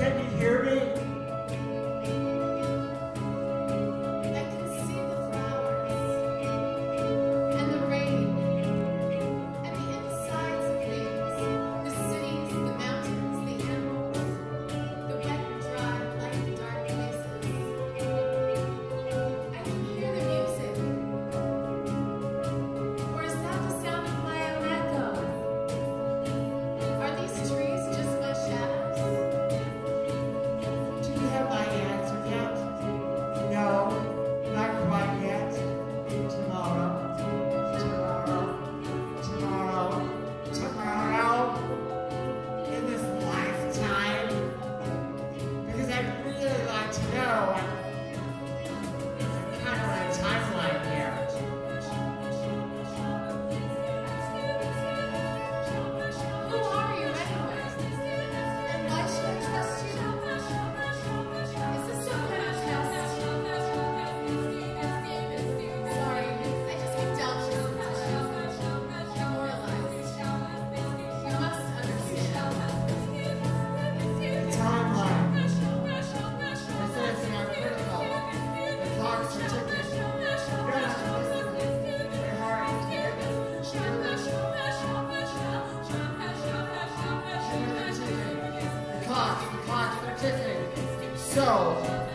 can you hear me? I can see the flowers and the rain and the insides of things, the cities, the mountains, the animals, the wet and dry, light and dark places. I can hear the music. Or is that the sound of my own echo? Are these trees just my shadows? Do you have my answer yet? No, not quite yet. Tomorrow, tomorrow, tomorrow, tomorrow, in this lifetime. Because I'd really like to know. I'm kind of on a timeline here. Who are you anyway? And why should I trust you? Is this some kind of test? Sorry, I just get doubts sometimes. Demoralized. You must understand. Timeline. I said it's not critical. The clocks are ticking. You don't have to listen very hard to get it. The clocks are ticking. So,